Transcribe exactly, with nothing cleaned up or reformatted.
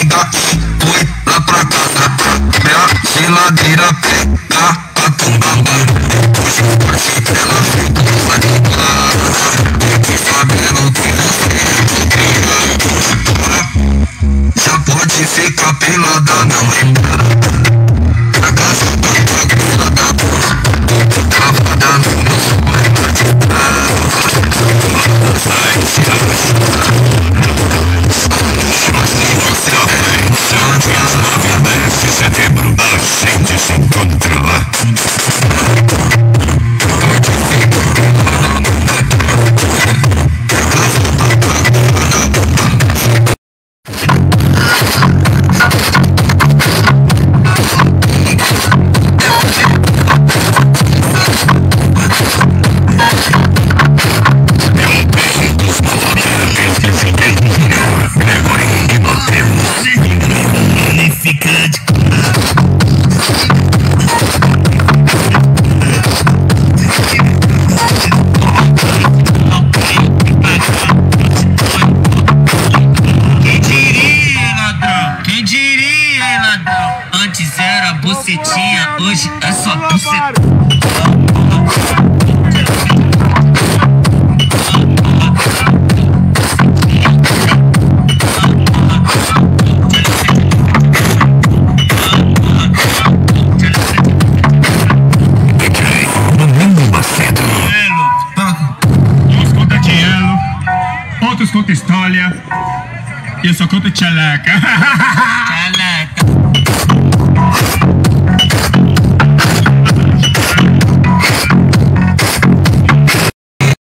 amiga e fui lá pra casa. Minha geladeira pega a tumba. Hoje eu parti dela feito um animal. Fiquei sabendo que você é criado. Já pode ficar pelada, não lembra. Na casa da tua grila da porra. Tava dando no sonho de trás. Sai, se às nove e dez de setembro, a gente se encontra lá. Hoje é só buceta. Uns contam dinheiro, outros contam história, e eu só conto tcheleca.